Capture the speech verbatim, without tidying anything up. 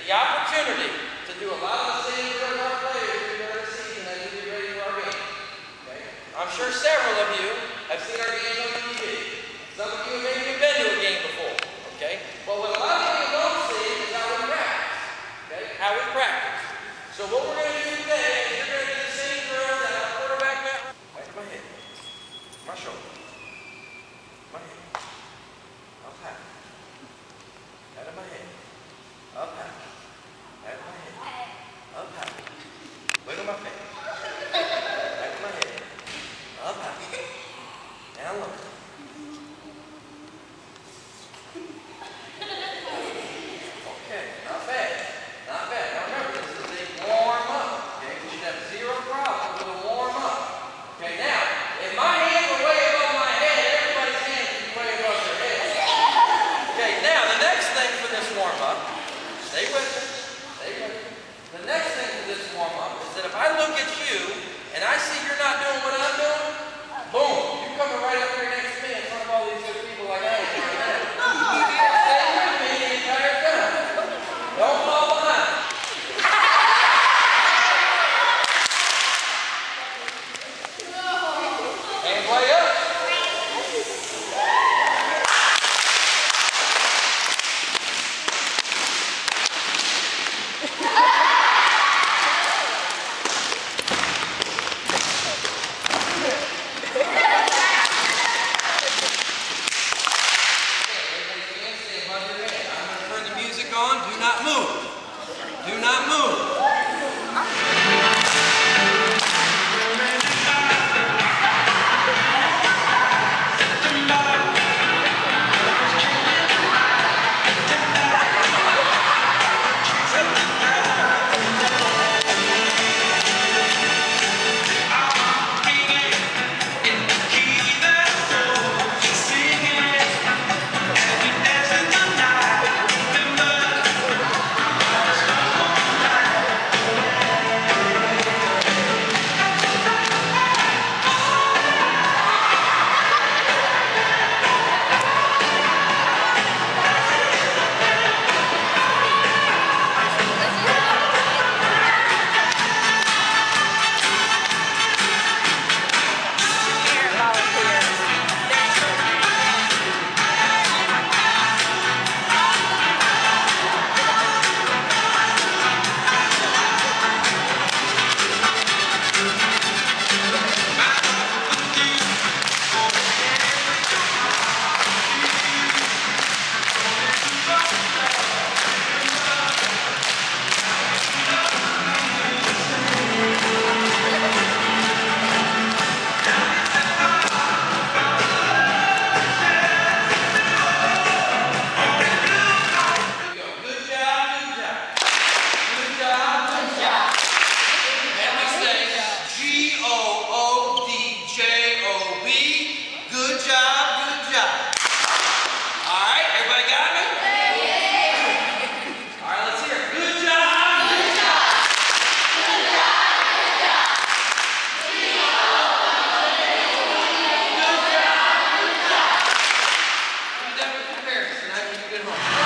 the opportunity to do a lot of the same drills our players do during the season as we get ready for our game. Okay? I'm sure several of you have seen our games on T V. Some of you have maybe been to a game before. Okay? Well, what a lot of you don't see is how we practice. Okay? How we practice. So what we're going to do today is you're going to do the same drill that our quarterback mat. Right to my head. My shoulder. My head. Up high. Out of my head. Up high. Out of my head. Up high. Wiggle my face. Out of my head. Up high. Down low. Okay, not bad. Not bad. Now remember, this is a warm up. Okay, we should have zero problem with a warm up. Okay, now, if my hands were way above my head, everybody's hands would be way above their head. Okay, now the next thing for this warm up, stay with me, stay with me. The next thing for this warm up is that if I look at you and I see you're not doing what I'm doing, boom, you're coming right up here next to me in front of all these good people like I am right now. Stay with me the entire time. Don't fall behind. And play up. Do not move. Do not move. Good home.